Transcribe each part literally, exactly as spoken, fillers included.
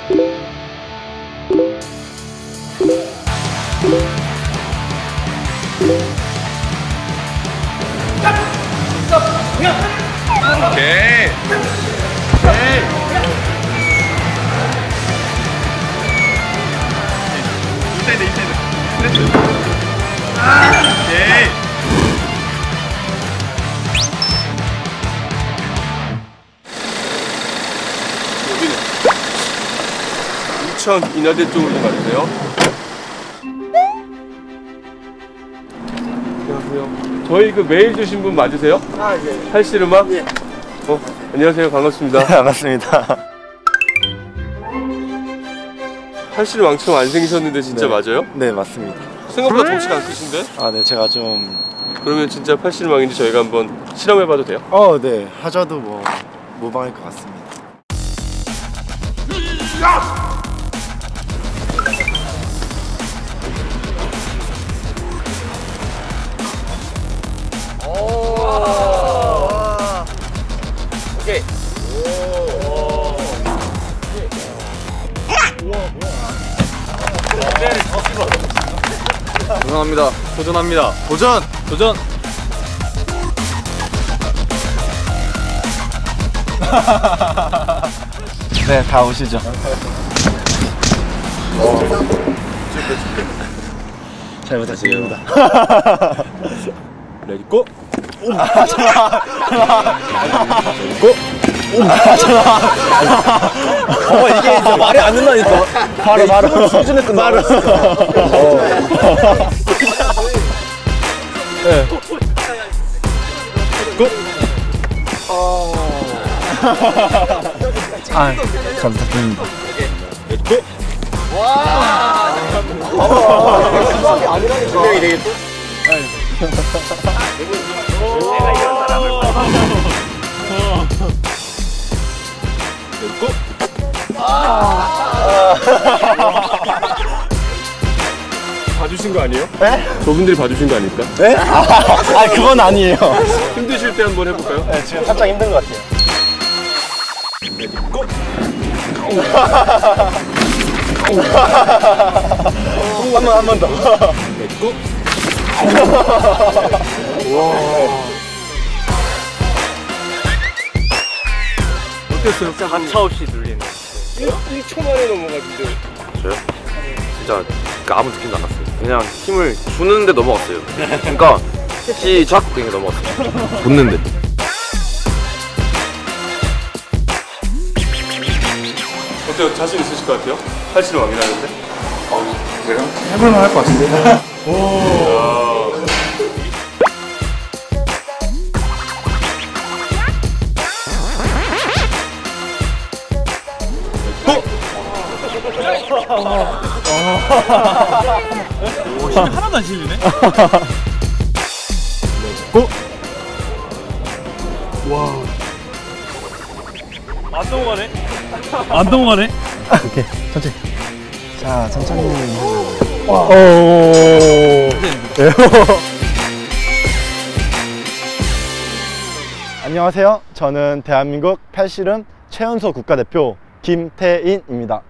오케이. 오케이. 인사이드, 인사이드. 그렇지. 오케이. 여기는 인천 인하대 쪽으로 좀 가주세요. 안녕하세요. 저희 그 메일 주신 분 맞으세요? 아, 예. 팔씨름학? 예. 어, 안녕하세요. 반갑습니다. 네, 반갑습니다. 팔씨름 왕처럼 안 생기셨는데 진짜 네. 맞아요? 네, 맞습니다. 생각보다 덩치가 안 크신데? 아, 네, 제가 좀... 그러면 진짜 팔씨름 왕인지 저희가 한번 실험해봐도 돼요? 어, 네. 하셔도 뭐 무방할 것 같습니다. 오케이. 도전합니다. 도전합니다. 도전! 도전! 네, 다 오시죠. 잘 부탁드립니다. 레디 고! 고! 어, 이게 이제 말이 안 된다니까. 바로, 바로. 수준에 끝나. 바로. 네. 고! 아, 잘 부탁드립니다. 고! 와! 분명히 되겠죠? 내가 이런 사람을 고! 봐주신 거 아니에요? 네? 저분들이 봐주신 거 아닐까? 네? 아, 그건 아니에요. 힘드실 때 한번 해볼까요? 네, 지금 살짝 힘든 것 같아요. 레디 고! 한 번, 한 번 더. 레디 고! 어땠어요? 가차없이 눌리네. 일 초 만에 넘어갔는데. 저요? 진짜 그 아무 느낌도 안 났어요. 그냥 힘을 주는데 넘어갔어요. 그러니까 시작! 그냥 넘어갔어요. 줬는데. 어때요? 자신 있으실 것 같아요? 팔씨름 왕이라는데? 어, 제가? 해볼만 할 것 같은데. 오. 오, 힘이 하나도 안 실리네. 고! 안 넘어가네. 안 넘어가네. 오케이, 천천히. 자, 천천히. 와. 오. 안녕하세요. 저는 대한민국 팔씨름 최연소 국가대표 김태인입니다.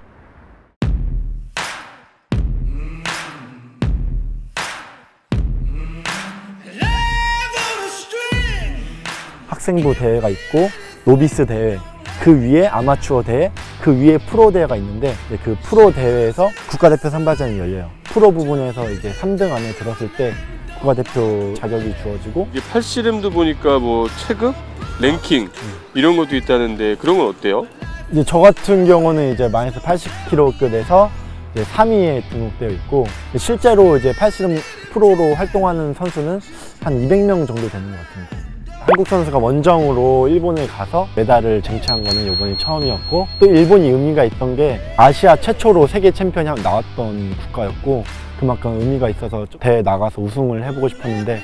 학생부 대회가 있고 노비스 대회, 그 위에 아마추어 대회, 그 위에 프로 대회가 있는데 그 프로 대회에서 국가대표 선발전이 열려요. 프로 부분에서 이제 삼 등 안에 들었을 때 국가대표 자격이 주어지고, 이게 팔씨름도 보니까 뭐 체급, 랭킹 음. 이런 것도 있다는데 그런 건 어때요? 이제 저 같은 경우는 이제 마이너스 팔십 킬로급에서 이제 삼 위에 등록되어 있고, 실제로 이제 팔씨름 프로로 활동하는 선수는 한 이백 명 정도 되는 것 같습니다. 한국 선수가 원정으로 일본에 가서 메달을 쟁취한 거는 이번이 처음이었고, 또 일본이 의미가 있던 게 아시아 최초로 세계 챔피언이 나왔던 국가였고, 그만큼 의미가 있어서 대회 나가서 우승을 해보고 싶었는데,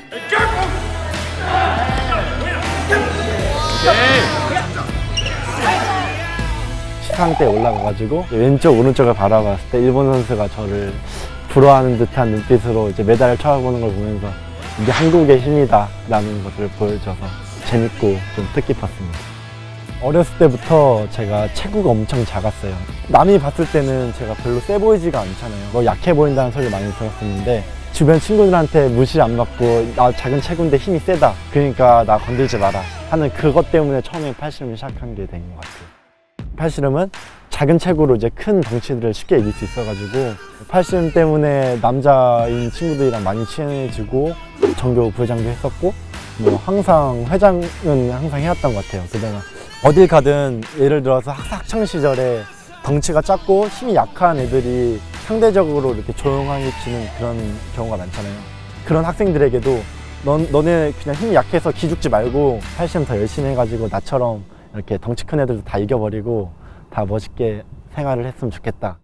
시상대에 올라가가지고 왼쪽 오른쪽을 바라봤을 때 일본 선수가 저를 부러워하는 듯한 눈빛으로 이제 메달을 쳐다보는 걸 보면서 이게 한국의 힘이다 라는 것을 보여줘서 재밌고 좀 뜻깊었습니다. 어렸을 때부터 제가 체구가 엄청 작았어요. 남이 봤을 때는 제가 별로 세 보이지가 않잖아요. 뭐 약해 보인다는 소리 많이 들었었는데 주변 친구들한테 무시 안 받고 나 작은 체구인데 힘이 세다, 그러니까 나 건들지 마라 하는 그것 때문에 처음에 팔씨름을 시작한 게 된 것 같아요. 팔씨름은 작은 체구로 이제 큰 덩치들을 쉽게 이길 수 있어가지고 팔씨름 때문에 남자인 친구들이랑 많이 친해지고 전교 부회장도 했었고 뭐 항상 회장은 항상 해왔던 것 같아요. 그동안 어딜 가든 예를 들어서 학창 시절에 덩치가 작고 힘이 약한 애들이 상대적으로 이렇게 조용하게 지는 그런 경우가 많잖아요. 그런 학생들에게도 넌, 너네 그냥 힘이 약해서 기죽지 말고 팔씨름 더 열심히 해가지고 나처럼 이렇게 덩치 큰 애들도 다 이겨버리고 다 멋있게 생활을 했으면 좋겠다.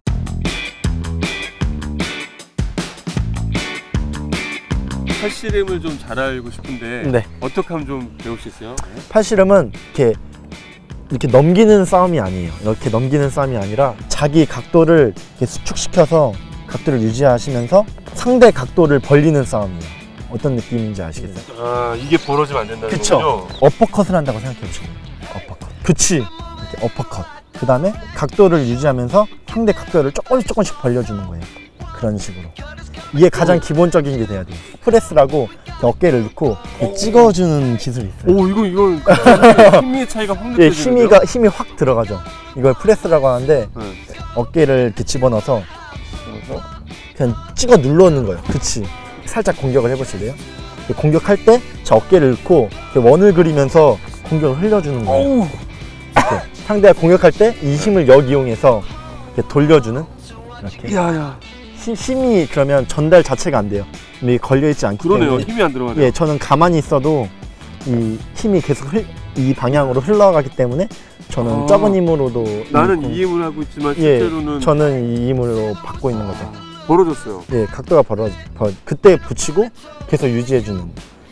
팔씨름을 좀 잘 알고 싶은데 네. 어떻게 하면 좀 배울 수 있어요? 팔씨름은 이렇게 이렇게 넘기는 싸움이 아니에요. 이렇게 넘기는 싸움이 아니라 자기 각도를 이렇게 수축시켜서 각도를 유지하시면서 상대 각도를 벌리는 싸움이에요. 어떤 느낌인지 아시겠어요? 아, 이게 벌어지면 안 된다는 그쵸? 거군요. 어퍼컷을 한다고 생각해 보시면 돼요. 어퍼컷. 그치? 이렇게 어퍼컷. 그 다음에 각도를 유지하면서 상대 각도를 조금씩 조금씩 벌려주는 거예요. 그런 식으로. 이게 가장 기본적인 게 돼야 돼요. 프레스라고 이렇게 어깨를 넣고 이렇게 찍어주는 기술이 있어요. 오, 이거 이건 힘의 차이가 확 예, 느껴지는데요? 힘이가, 힘이 확 들어가죠. 이걸 프레스라고 하는데 네. 어깨를 이렇게 집어넣어서 그냥 찍어 눌러놓는 거예요. 그치? 살짝 공격을 해보실래요? 공격할 때 저 어깨를 넣고 원을 그리면서 공격을 흘려주는 거예요. 이렇게. 상대가 공격할 때 이 힘을 역이용해서 이렇게 돌려주는, 이렇게. 야야. 힘, 힘이 그러면 전달 자체가 안 돼요. 이게 걸려있지 않기 그러네요. 때문에. 힘이 안 들어가네요. 예, 저는 가만히 있어도 이 힘이 계속 흘, 이 방향으로 흘러가기 때문에 저는 아, 적은 힘으로도 나는 이 이 힘을 하고 있지만 예, 실제로는 저는 이 힘으로 받고 있는 거죠. 벌어졌어요. 예, 각도가 벌어, 벌, 그때 붙이고 계속 유지해주는.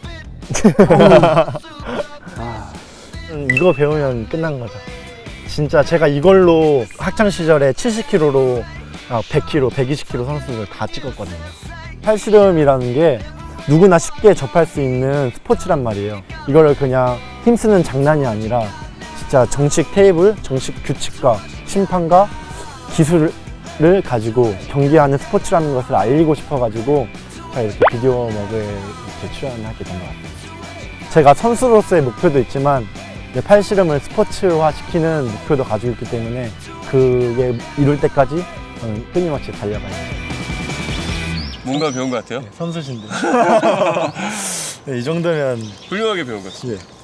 아, 음, 이거 배우면 끝난 거죠. 진짜 제가 이걸로 학창 시절에 칠십 킬로그램로 아, 백 킬로그램, 백이십 킬로그램 선수들 다 찍었거든요. 팔씨름이라는 게 누구나 쉽게 접할 수 있는 스포츠란 말이에요. 이거를 그냥 힘쓰는 장난이 아니라 진짜 정식 테이블, 정식 규칙과 심판과 기술을 가지고 경기하는 스포츠라는 것을 알리고 싶어가지고 제가 이렇게 비디오 먹을 이렇게 출연하게 된 것 같아요. 제가 선수로서의 목표도 있지만 팔씨름을 스포츠화 시키는 목표도 가지고 있기 때문에 그게 이룰 때까지 저는 끊임없이 달려가야 돼요. 뭔가 배운 것 같아요. 선수신데. 네, 이 정도면 훌륭하게 배운 것 같아요. 예.